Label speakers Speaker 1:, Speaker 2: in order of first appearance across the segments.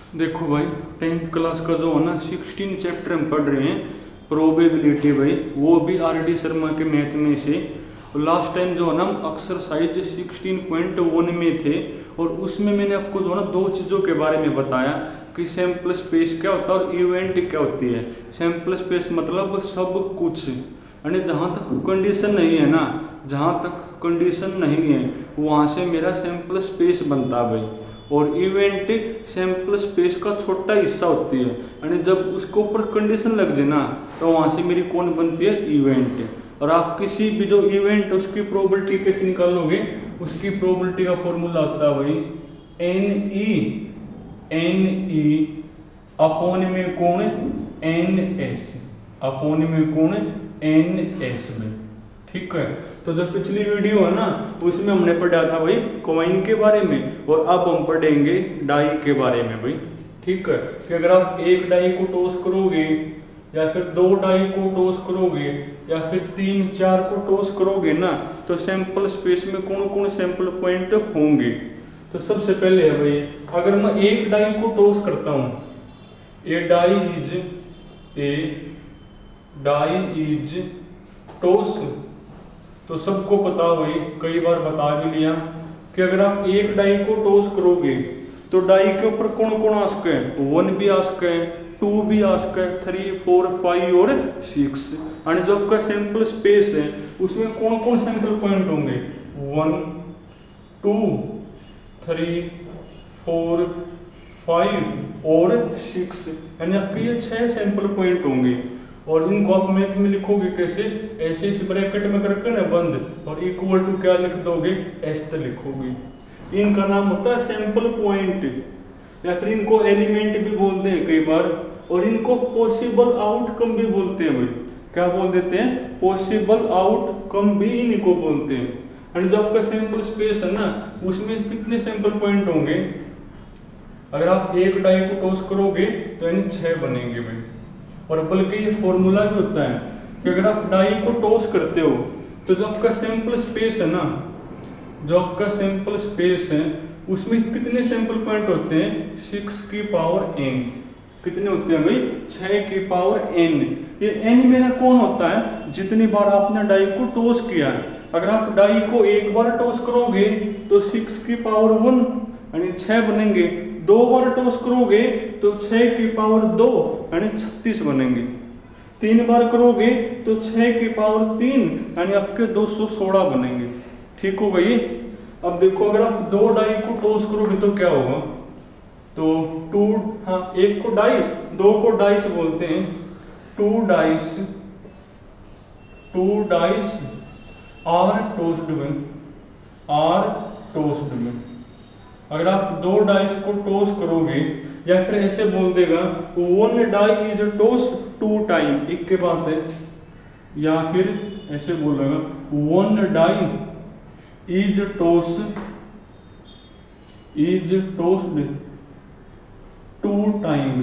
Speaker 1: देखो भाई, 10th class का जो है ना 16 चैप्टर हम पढ़ रहे हैं प्रोबेबिलिटी भाई, वो भी RD शर्मा के मैथ में से। लास्ट टाइम जो है ना हम एक्सरसाइज 16.1 में थे और उसमें मैंने आपको जो है ना दो चीज़ों के बारे में बताया कि सैम्पल स्पेस क्या होता है और इवेंट क्या होती है। सैम्पल स्पेस मतलब सब कुछ, यानी जहाँ तक कंडीशन नहीं है ना, जहाँ तक कंडीशन नहीं है वहाँ से मेरा सैम्पल स्पेस बनता है भाई। और इवेंट सैम्पल स्पेस का छोटा हिस्सा होती है, यानी जब उसके ऊपर कंडीशन लग जाए ना तो वहाँ से मेरी कौन बनती है, इवेंट। और आप किसी भी जो इवेंट उसकी प्रोबेबिलिटी कैसे निकालोगे, उसकी प्रोबेबिलिटी का फॉर्मूला होता है भाई एन ई अपॉन में कौन एन एस, अपॉन में कौन एन एस में। ठीक है, तो जो पिछली वीडियो है ना उसमें हमने पढ़ा था भाई कॉइन के बारे में, और अब हम पढ़ेंगे डाई के बारे में भाई। ठीक है, कि अगर आप एक डाई को टॉस करोगे या फिर दो डाई को टॉस करोगे या फिर 3-4 को टॉस करोगे ना तो सैंपल स्पेस में कौन कौन सैंपल पॉइंट होंगे। तो सबसे पहले है भाई, अगर मैं एक डाई को टॉस करता हूं, ए डाई इज टॉस, तो सबको पता भाई, कई बार बता भी लिया कि अगर आप एक डाई को टॉस करोगे तो डाई के ऊपर कौन कौन आ सके, 1 भी आ सके, 2 भी आ सके, 3, 4, 5 और 6। यानी जो आपका सैंपल स्पेस है उसमें कौन कौन सैंपल पॉइंट होंगे, 1, 2, 3, 4, 5 और 6, यानी आपके ये 6 सैंपल पॉइंट होंगे। और इनको आप मैथ में लिखोगे कैसे, ऐसे इस ब्रैकेट में करके ना बंद, और इक्वल टू क्या लिख दोगे, एस लिखोगे। इनका नाम होता है सैंपल पॉइंट, या फिर इनको एलिमेंट भी बोलते हैं कई बार, और इनको पॉसिबल आउटकम भी बोलते हैं भाई। क्या बोल देते हैं, पॉसिबल आउटकम भी इनको बोलते हैं। यानी जो आपका सैंपल स्पेस है ना उसमें कितने सैंपल पॉइंट होंगे, अगर आप एक डाई को टॉस करोगे तो यानी 6 बनेंगे भाई। और बल्कि ये फॉर्मूला भी होता है कि अगर आप डाई को टॉस करते हो तो जो आपका सैंपल स्पेस है ना, जो आपका सैंपल स्पेस है उसमें कितने सैंपल पॉइंट होते हैं, 6 की पावर n। कितने होते हैं भाई, 6 की पावर n। ये n मेरा कौन होता है, जितनी बार आपने डाई को टॉस किया है। अगर आप डाई को एक बार टॉस करोगे तो 6 की पावर 1 यानी 6 बनेंगे, 2 बार टॉस करोगे तो 6 की पावर 2 यानी 36 बनेंगे, 3 बार करोगे तो 6 की पावर 3 यानी आपके 216 बनेंगे। ठीक हो गई। अब देखो, अगर आप 2 डाई को टॉस करोगे तो क्या होगा, तो 2, हाँ एक को डाई, 2 को डाइस बोलते हैं, 2 डाइस आर टॉस्ड में। अगर आप 2 डाइस को टॉस करोगे, या फिर ऐसे बोल देगा 1 डाई इज टॉस 2 टाइम, एक के बात है, या फिर ऐसे बोलेगा 1 डाई इज टॉस्ड 2 टाइम,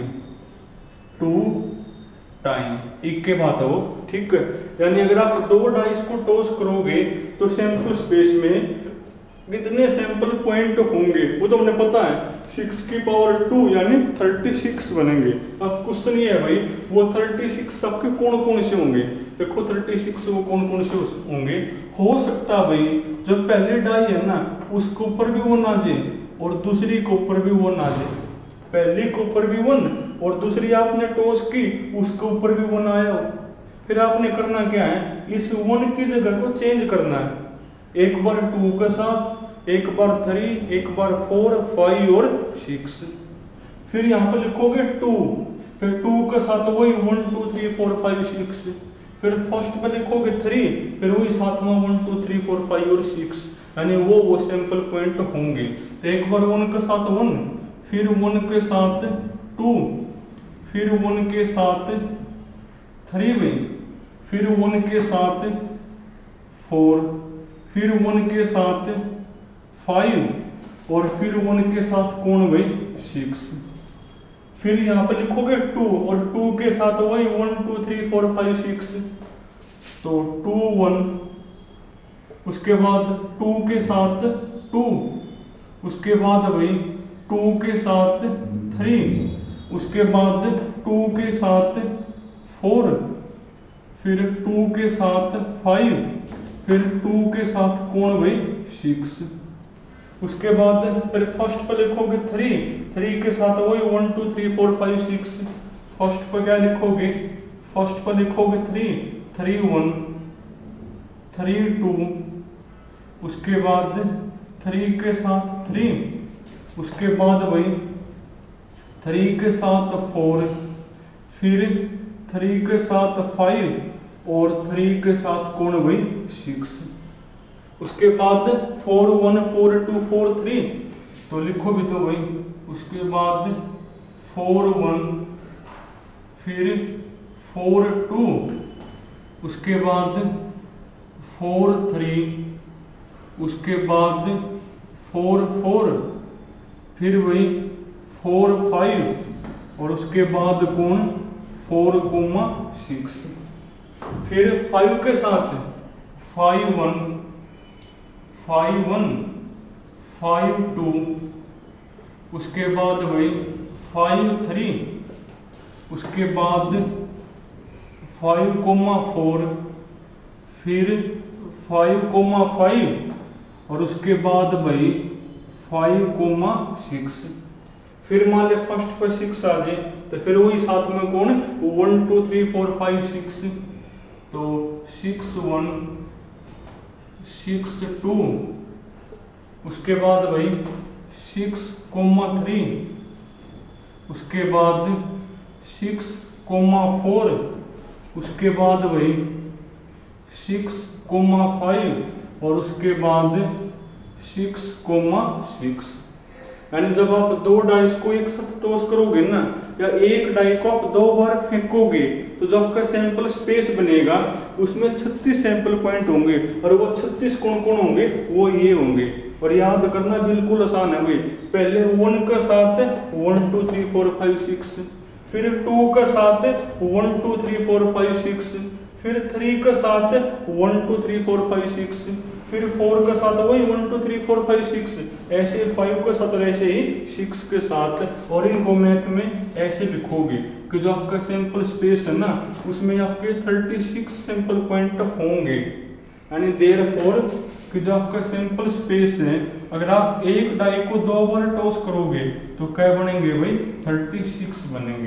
Speaker 1: एक के बात है वो। ठीक है, यानी अगर आप 2 डाइस को टॉस करोगे तो सैंपल स्पेस में कितने सैंपल पॉइंट होंगे वो तो हमने पता है, 6 की पावर 2 यानी 36 बनेंगे। अब क्वेश्चन ये है भाई, वो 36 आपके कौन कौन से होंगे। देखो 36 वो कौन कौन से होंगे, हो सकता है भाई जो पहले डाई है ना उसके ऊपर भी 1 आ जाए और दूसरी के ऊपर भी 1 आ जाए। पहली के ऊपर भी 1 और दूसरी आपने टॉस की उसके ऊपर भी 1 आया हो। फिर आपने करना क्या है, इस 1 की जगह को चेंज करना है, एक बार 2 के साथ, एक बार 3, एक बार 4, 5 और 6। फिर यहाँ पर लिखोगे 2, फिर 2 के साथ वही 1, 2, 3, 4, 5, 6। फिर फर्स्ट में लिखोगे 3, फिर वही साथ में 1, 2, 3, 4, 5 और 6, यानी वो सैंपल पॉइंट होंगे। तो एक बार 1 के साथ 1, फिर 1 के साथ 2, फिर 1 के साथ 3 में, फिर 1 के साथ 4, फिर 1 के साथ 5 और फिर 1 के साथ कौन भाई 6। फिर यहाँ पे लिखोगे 2 और 2 के साथ वही 1, 2, 3, 4, 5, 6, तो 2, 1, उसके बाद 2 के साथ 2, उसके बाद भाई 2 के साथ 3, उसके बाद 2 के साथ 4, फिर 2 के साथ 5, फिर 2 के साथ कोण भाई 6। उसके बाद फिर फर्स्ट पर लिखोगे 3 के साथ वही 1 2 3 4 5 6। फर्स्ट पर क्या लिखोगे, फर्स्ट पर लिखोगे 3 1 3 2, उसके बाद 3 के साथ 3, उसके बाद वही 3 के साथ 4, फिर 3 के साथ 5 और 3 के साथ कोण वही 6। उसके बाद 4 1 4 2 4 3, तो लिखोगे तो वही, उसके बाद 4 1, फिर 4 2, उसके बाद 4 3, उसके बाद 4 4, फिर वही 4 5 और उसके बाद कोण 4 6। फिर 5 के साथ 5 1 5 1 5 2, उसके बाद वही 5 3, उसके बाद 5 4, फिर 5 5 और उसके बाद भाई 5 6। फिर मान ले फर्स्ट पर 6 आ जाए तो फिर वही साथ में कौन 1 2 3 4 5 6, तो 6 1 6 2, उसके बाद भाई 6 3, उसके बाद 6 4, उसके बाद भाई 6 5 और उसके बाद 6 6। यानी जब आप दो डाइस को एक साथ टॉस करोगे ना, या एक डाई को आप 2 बार फेंकोगे, तो जो आपका सैंपल स्पेस बनेगा उसमें 36 सैंपल पॉइंट होंगे, और वो 36 कौन कौन होंगे, वो ये होंगे। और याद करना बिल्कुल आसान है भाई, पहले 1 का साथ 1 2 3 4 5 6, फिर 2 का साथ 1 2 3 4 5 6, फिर 3 का साथ 1 2 3 4 5 6, फिर 4 का साथ वही 1 2 3 4 5 6, ऐसे 5 के साथ और ऐसे ही 6 के साथ। और इनको मैथ में ऐसे लिखोगे कि जो आपका सैंपल स्पेस है ना, उसमें आपके 36 सैंपल पॉइंट होंगे। यानी देयरफॉर कि जो आपका सैंपल स्पेस है, अगर आप एक डाई को 2 बार टॉस करोगे तो क्या बनेंगे भाई, 36 बनेंगे।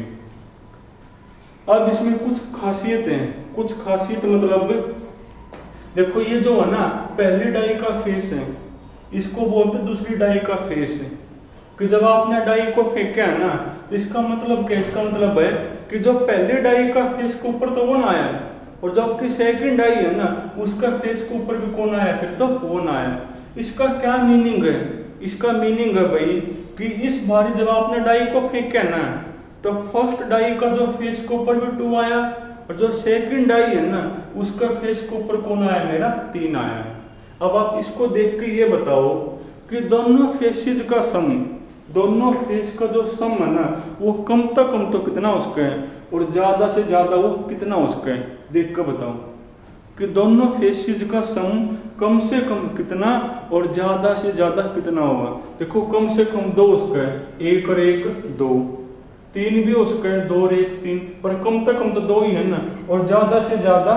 Speaker 1: अब इसमें कुछ खासियत है, कुछ खासियत मतलब देखो, ये जो है ना पहली डाई का फेस है, इसको बोलते दूसरी डाई का फेस है। कि जब आपने डाई को फेंका है ना, तो इसका मतलब क्या, इसका मतलब है कि जो पहले डाई का फेस के ऊपर तो 1 आया है, और जो आपकी सेकंड डाई है ना, उसका फेस के ऊपर भी कौन आया, फिर तो 1 आया। इसका क्या मीनिंग है, इसका मीनिंग है भाई कि इस बार जब आपने डाई को फेंका है ना, तो फर्स्ट डाई का जो फेस के ऊपर भी 2 आया, और जो सेकंड डाई है ना, उसका फेस के ऊपर कौन आया, मेरा 3 आया है। अब आप इसको देख के ये बताओ कि दोनों फेसेज का सम, दोनों फेस का जो सम है ना, वो कम तो कितना उसका है, और ज्यादा से ज्यादा वो कितना उसका है, देख कर बताओ कि दोनों फेसेज का सम कम से कम कितना और ज्यादा से ज्यादा कितना होगा। देखो कम से कम 2 उसका है, 1 और 1 2, 3 भी उसका है, 2 और 1 3, पर कम तो 2 ही है ना, और ज्यादा से ज्यादा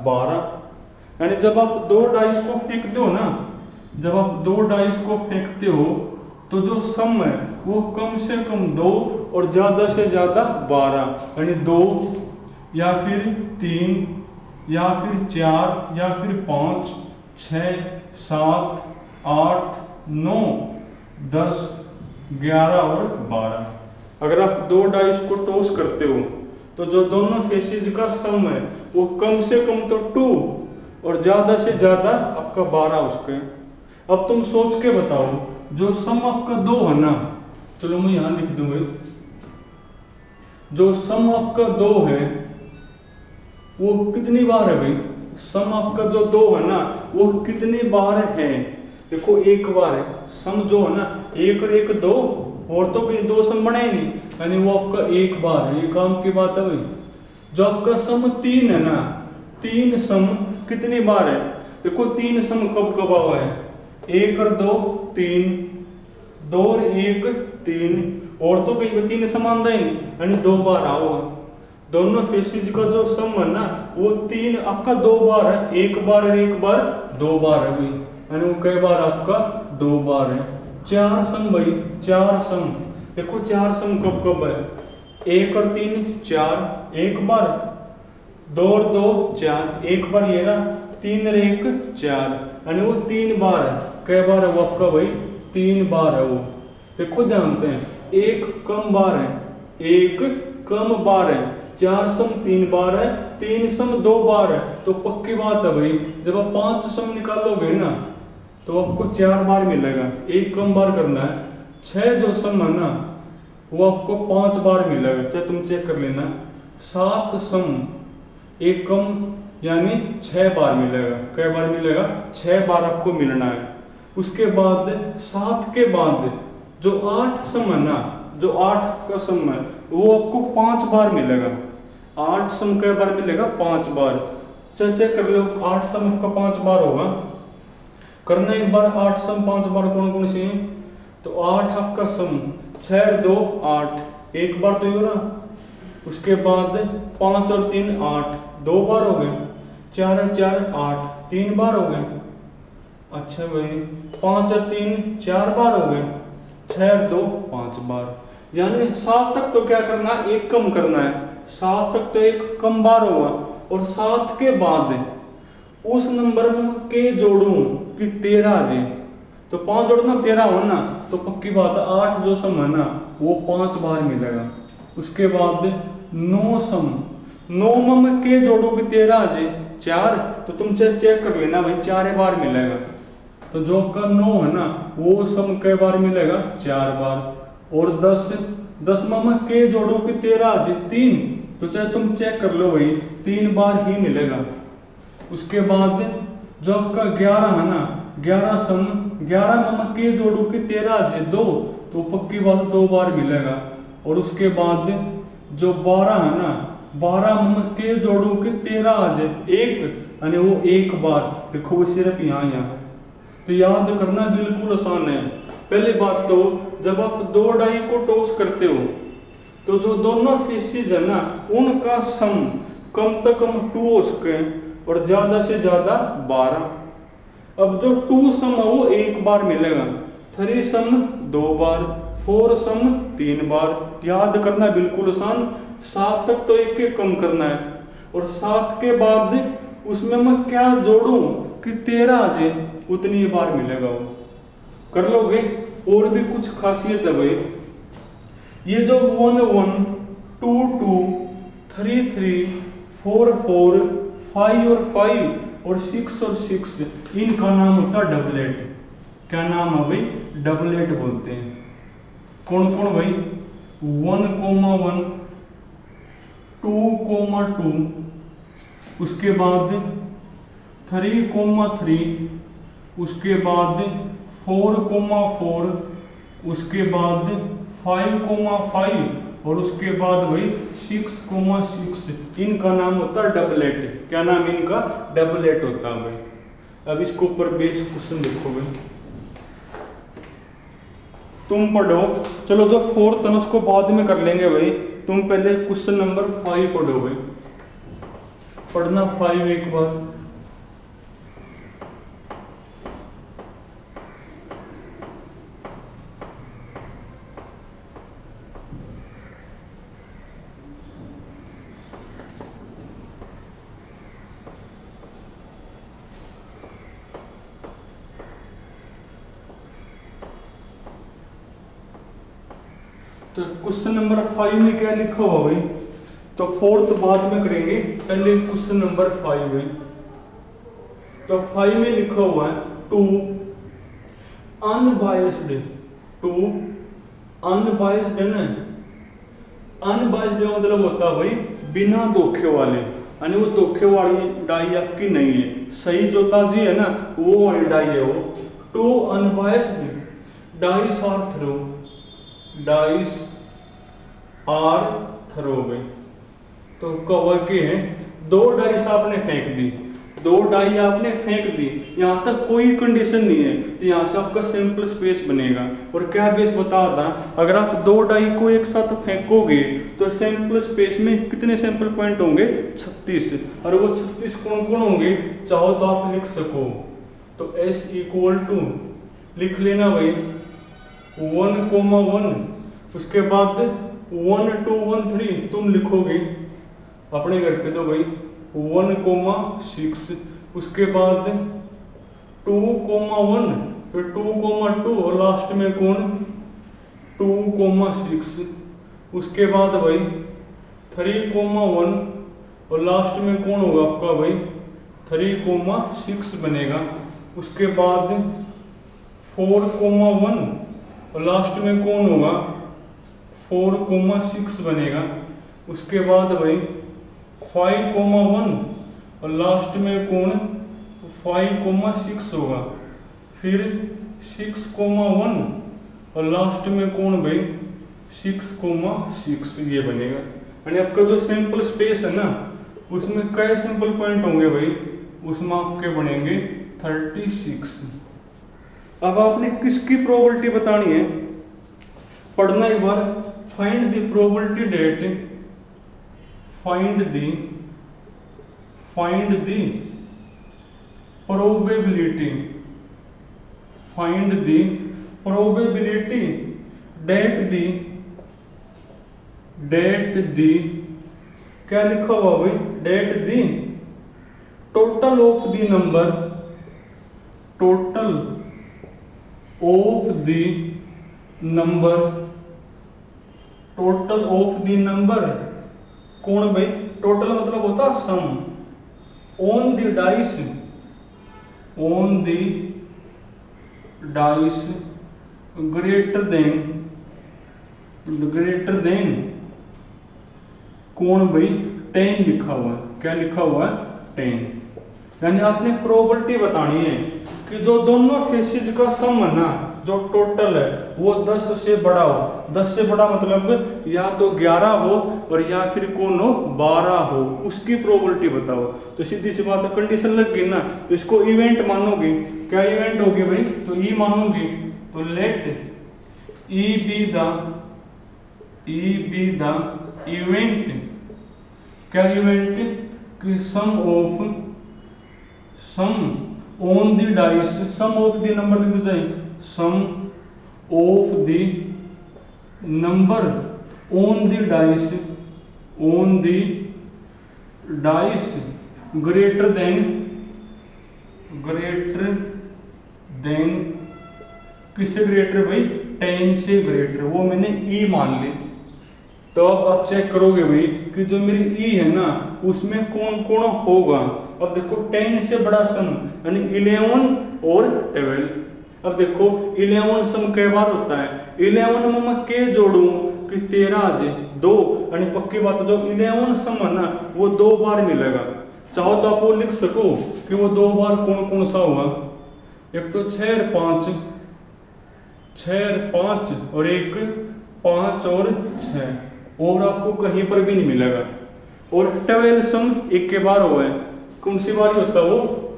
Speaker 1: 12। यानी जब आप 2 डाइस को फेंकते हो ना, जब आप 2 डाइस को फेंकते हो तो जो सम है वो कम से कम 2 और ज्यादा से ज्यादा 12। यानी 2 या फिर 3 या फिर 4 या फिर 5 6 7 8 9 10 11 और 12। अगर आप 2 डाइस को टॉस करते हो तो जो दोनों फेसेज का सम है वो कम से कम तो 2 और ज्यादा से ज्यादा आपका 12 उसके। अब तुम सोच के बताओ, जो सम आपका 2 है ना, चलो मैं यहां लिख दूंगा, जो सम आपका 2 है वो कितनी बार है भाई, सम आपका जो 2 है ना वो कितनी बार है। देखो 1 बार है, सम जो है ना 1 और 1 2, और तो कोई 2 सम बना ही नहीं, यानी वो आपका 1 बार है, ये काम की बात है भाई। जो आपका सम 3 है ना, 3 सम कितनी बार है, देखो 3 सम कब कब हुआ है, 1 और 2 3, 2 और 1 3, और तो कहीं 3 समानता ही नहीं, यानी 2 बार आओ। दोनों फेसेज का जो सम है ना वो 3 आपका 2 बार है, 1 बार और 1 बार 2 बार है भाई, यानी वो कई बार आपका 2 बार है। 4 सम भाई, 4 सम, देखो 4 सम कब कब है, 1 और 3 4, 1 बार, 2 और 2 4, 1 बार ये रहा, 3 और 1 4, यानी वो 3 बार है। कई बार है वो आपका भाई 3 बार है वो। देखो जानते हैं, 1 कम बार है, 1 कम बार है, 4 सम 3 बार है, 3 सम 2 बार है, तो पक्की बात है भाई जब आप 5 सम निकालोगे ना तो आपको 4 बार मिलेगा, 1 कम बार करना है। 6 जो सम है ना वो आपको 5 बार मिलेगा, चाहे तुम चेक कर लेना। 7 सम 1 कम यानी 6 बार मिलेगा, कई बार मिलेगा, 6 बार आपको मिलना है। उसके बाद 7 के बाद जो 8 सम है ना, जो 8 का सम है वो आपको 5 बार मिलेगा। 8 सम कई बार मिलेगा, 5 बार। चल चेक कर लो, 8 सम का 5 बार होगा, करना एक बार। 8 सम 5 बार कौन कौन से हैं, तो 8 आपका सम 6 2 8, 1 बार तो ये हो रहा। उसके बाद 5 और 3 8, 2 बार हो गए। 4 और 4 8, 3 बार हो गए। अच्छा भाई 5 और 3 4 बार हो गए, 6 और 2 5 बार, यानी 7 तक तो क्या करना है, 1 कम करना है। 7 तक तो 1 कम बार होगा, और 7 के बाद उस नंबर के जोड़ूं कि 13 आ जाए, तो 5 जोड़ना 13 हो ना, तो पक्की बात है 8 जो सम है ना वो 5 बार मिलेगा। उसके बाद 9 सम, 9 में के जोड़ो कि 13 आ जाए 4, तो तुम चेक कर लेना भाई 4 बार मिलेगा। तो जो का 9 है ना वो सम कई बार मिलेगा, 4 बार। और 10 में के जोड़ो कि 13 आ जाए 3, तो चाहे तुम चेक कर लो भाई 3 बार ही मिलेगा। उसके बाद जो आपका 11 है ना, 11 सम, 11 में के जोड़ो कि 13 आ जाए 2, तो पक्की बात 2 बार मिलेगा। और उसके बाद जो 12 है ना, 12 में के जोड़ो कि 13 आ जाए 1, यानी वो 1 बार। देखो वो सिर्फ यहाँ तो याद करना बिल्कुल आसान है। पहली बात तो जब आप 2 डाई को टॉस करते हो तो जो दोनों फेसेस है ना उनका सम कम से कम 2 हो सके और ज्यादा से ज्यादा 12। अब जो 2 सम है वो 1 बार मिलेगा, 3 सम 2 बार, 4 सम 3 बार। याद करना बिल्कुल आसान। 7 तक तो 1 कम करना है, और 7 के बाद उसमें मैं क्या जोड़ूं कि 13 आ जाए, उतनी बार मिलेगा वो। कर लोगे। और भी कुछ खासियत है भाई, ये जो 1 1 2 2 3 3 4 4 5 और 5 और 6 और 6, इनका नाम होता है डबलेट। क्या नाम है भाई, डबलेट बोलते हैं। कौन कौन भाई, 1,1 2,2, उसके बाद 3,3, उसके बाद 4,4, उसके बाद 5,5 और उसके बाद भाई 6,6, इनका नाम होता है डबलेट। क्या नाम इनका, डबलेट होता है भाई। अब इसके ऊपर बेस क्वेश्चन देखो भाई, तुम पढ़ो। चलो जो 4th है उसको बाद में कर लेंगे भाई, तुम पहले क्वेश्चन नंबर 5 पढ़ो भाई। पढ़ना 5 एक बार। तो क्वेश्चन नंबर 5 में क्या लिखा हुआ भाई, तो 4th बाद में करेंगे, पहले क्वेश्चन नंबर 5 है। तो 5 में लिखा हुआ है टू अनबायस्ड, टू अनबायस्ड है। अनबायस्ड मतलब होता है भाई बिना धोखे वाले, यानी वो धोखे वाली डाई आपकी नहीं है, सही जो ताजी है ना वो वाली डाई है वो। Two unbiased dice are throw, dice are throw भाई। तो कवर के हैं, 2 डाइस आपने फेंक दी, 2 डाई आपने फेंक दी, यहाँ तक कोई कंडीशन नहीं है, तो यहाँ से आपका सैंपल स्पेस बनेगा। और क्या बेस बता था, अगर आप 2 डाई को एक साथ फेंकोगे तो सैंपल स्पेस में कितने सैंपल पॉइंट होंगे, 36। और वो 36 कौन कौन होंगे, चाहो तो आप लिख सको। तो S इक्वल टू लिख लेना भाई 1,1, उसके बाद 1, 2, 1, 3 तुम लिखोगे अपने घर पे, तो भाई 1,6, उसके बाद 2,1, फिर 2,2 और लास्ट में कौन 2,6, उसके बाद भाई 3,1 और लास्ट में कौन होगा आपका भाई 3,6 बनेगा। उसके बाद 4,1 और लास्ट में कौन होगा 4,6 बनेगा। उसके बाद भाई 5,1 और लास्ट में कौन 5,6 होगा। फिर 6,1 और लास्ट में कौन भाई 6,6 ये बनेगा। यानी आपका जो सैंपल स्पेस है ना, उसमें कई सैंपल पॉइंट होंगे भाई, उसमें आपके बनेंगे 36। अब आपने किसकी प्रोबेबिलिटी बतानी है, पढ़ना एक बार। Find the probability that, find the probability, find the probability that the क्या लिखा हुआ भाई, that the total of the number, total of the number, total of the number कौन भाई, टोटल मतलब होता sum, on the dice, on the dice greater than कौन भाई 10 लिखा हुआ है। क्या लिखा हुआ है 10। यानी आपने प्रोबेबिलिटी बतानी है कि जो दोनों फेसेज का सम है ना, जो टोटल है वो 10 से बड़ा हो। 10 से बड़ा मतलब या तो 11 हो और या फिर कौन हो 12 हो, उसकी प्रोबेबिलिटी बताओ। तो सीधी सी बात है, कंडीशन लग गई ना, तो इसको इवेंट मानोगे। क्या इवेंट होगी भाई, तो ई मानोगे। तो let E be the event, क्या इवेंट कि sum on the dice, sum of the number लिख दो जाए, sum of the number on the dice greater than किससे ग्रेटर भाई 10 से ग्रेटर, वो मैंने ई मान ली। तो अब आप चेक करोगे भाई कि जो मेरी ई है ना, उसमें कौन कौन होगा। अब देखो 10 से बड़ा सम यानी 11 और 12। अब देखो 11 सम कई बार होता है, 11 में मैं के जोड़ूं कि 13 आ जाए 2, यानी पक्की बात है जो 11 सम है ना वो 2 बार मिलेगा। चाहो तो आप वो लिख सको कि वो 2 बार कौन कौन सा होगा। एक तो 6 और 5 और एक 5 और 6, और आपको कहीं पर भी नहीं मिलेगा। और 12 सम एक के बार हुआ है, कौन सी बार होता है वो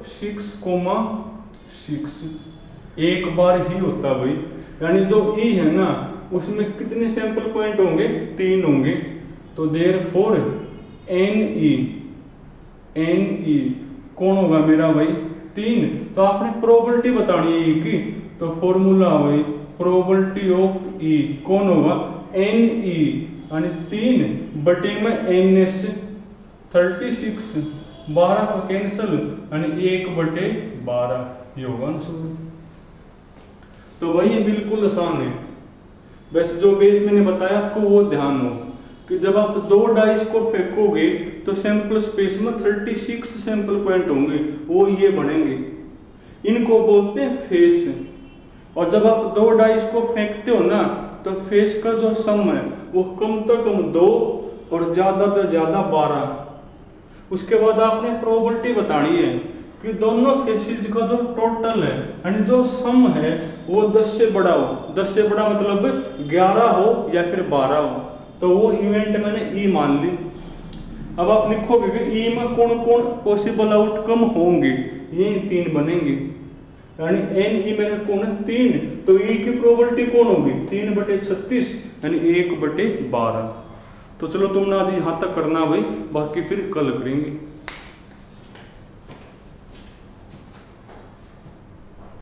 Speaker 1: 6,6 एक बार ही होता भाई। यानी जो ई है ना उसमें कितने सैंपल पॉइंट होंगे 3 होंगे। तो देयरफॉर एन ई कौन होगा मेरा भाई 3। तो आपने प्रोबेबिलिटी बतानी है ई की, तो फॉर्मूला भाई प्रोबेबिलिटी ऑफ ई कौन होगा एन ई, यानी 3 बटे में एन एस 36, 12 का कैंसल यानी 1/12 ये होगा आंसर। तो भाई ये बिल्कुल आसान है। वैसे जो बेस मैंने बताया आपको वो ध्यान हो कि जब आप 2 डाइस को फेंकोगे तो सैंपल स्पेस में 36 सैंपल पॉइंट होंगे, वो ये बनेंगे, इनको बोलते हैं फेस। और जब आप 2 डाइस को फेंकते हो ना तो फेस का जो सम है वो कम से कम 2 और ज्यादा से ज्यादा 12। उसके बाद आपने प्रोबेबिलिटी बतानी है कि दोनों फेसेस का जो टोटल है यानी जो सम है वो 10 से बड़ा हो। 10 से बड़ा मतलब 11 हो या फिर 12 हो, तो वो इवेंट मैंने ई मान ली। अब आप लिखोगे कि ई में कौन कौन पॉसिबल आउटकम होंगे, ये 3 बनेंगे, यानी एन ई में कौन है 3, तो ई की प्रोबेबिलिटी कौन होगी 3/36 यानी 1/12। तो चलो तुमने आज यहाँ तक करना भाई, बाकी फिर कल करेंगे।